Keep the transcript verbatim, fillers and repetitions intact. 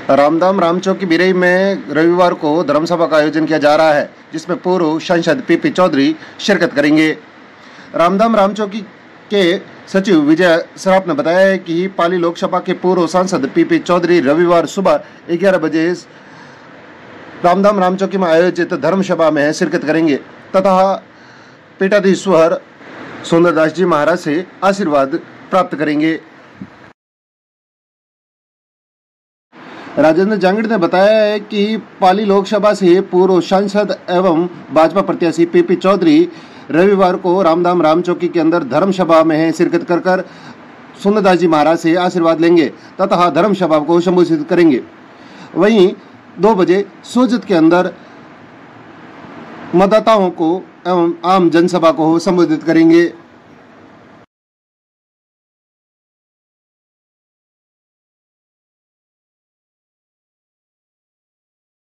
रामधाम रामचौकी बिरई में रविवार को धर्मसभा का आयोजन किया जा रहा है, जिसमें पूर्व सांसद पीपी चौधरी शिरकत करेंगे। रामधाम रामचौकी के सचिव विजय सराफ ने बताया है कि पाली लोकसभा के पूर्व सांसद पीपी चौधरी रविवार सुबह ग्यारह बजे रामधाम रामचौकी में आयोजित धर्मसभा में शिरकत करेंगे तथा पीठाधीश्वर सुंदरदास जी महाराज से आशीर्वाद प्राप्त करेंगे। राजेंद्र जांगड़ ने बताया है कि पाली लोकसभा से पूर्व सांसद एवं भाजपा प्रत्याशी पीपी चौधरी रविवार को रामधाम रामचौकी के अंदर धर्मसभा में शिरकत कर कर सुंदरदास जी महाराज से आशीर्वाद लेंगे तथा धर्मसभा को संबोधित करेंगे। वहीं दो बजे सोजत के अंदर मतदाताओं को एवं आम जनसभा को संबोधित करेंगे।